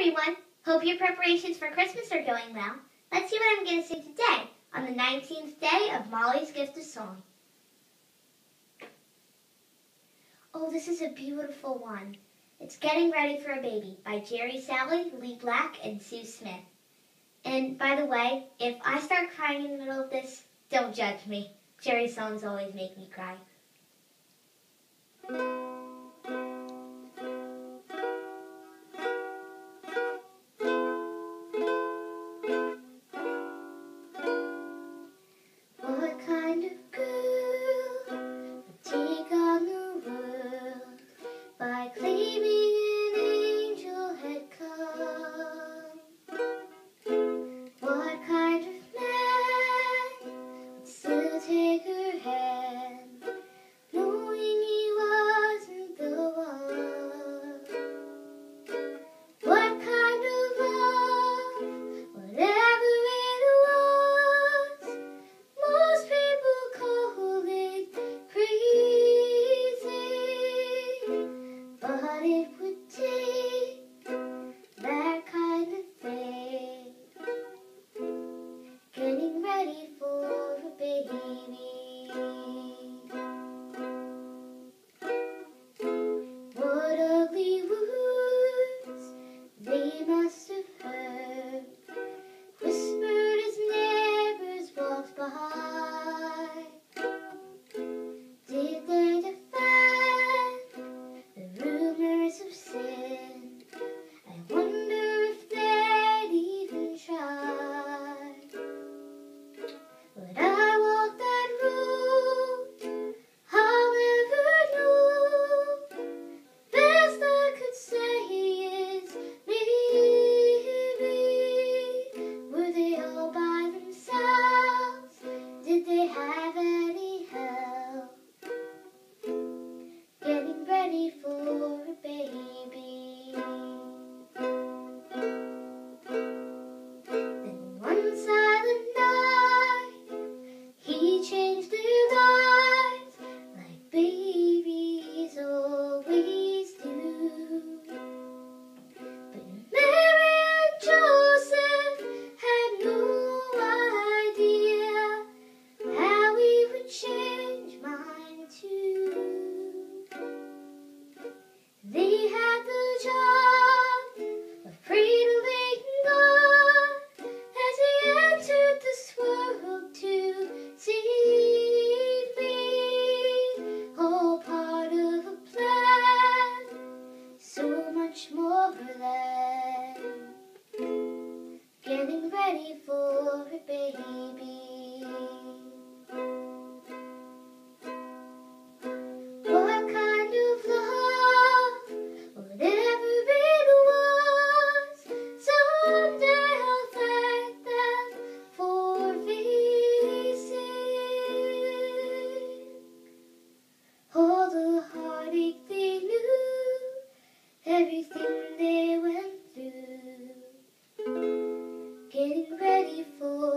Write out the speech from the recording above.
everyone! Hope your preparations for Christmas are going well. Let's see what I'm going to sing today, on the 19th day of Molly's Gift of Song. Oh, this is a beautiful one. It's Getting Ready for a Baby by Jerry, Salley, Lee Black, and Sue Smith. And by the way, if I start crying in the middle of this, don't judge me. Jerry's songs always make me cry. What kind of girl would take on the world by claiming an angel had come? What kind of man would still take her hand, knowing he wasn't the one? What kind of love, whatever it was, most people call it crazy, but it would take that kind of thing, getting ready for a baby. What ugly words they must have heard, whispered as neighbors walked by. Did they defend the rumors of sin? I wonder if they'd even try. Would I walk that road? I'll never know. Best I could say is maybe. Were they all by themselves? Did they have any help? Getting ready for a baby. Then one silent night, he changed their lives like babies always do. But Mary and Joseph had no idea how he would change mine too. They had the job of cradling God as he entered this world to save me, all part of a plan, so much more than getting ready for a baby. What kind of love, whatever it was, someday I'll thank them for facing all the heartache they knew, everything they went through, getting ready for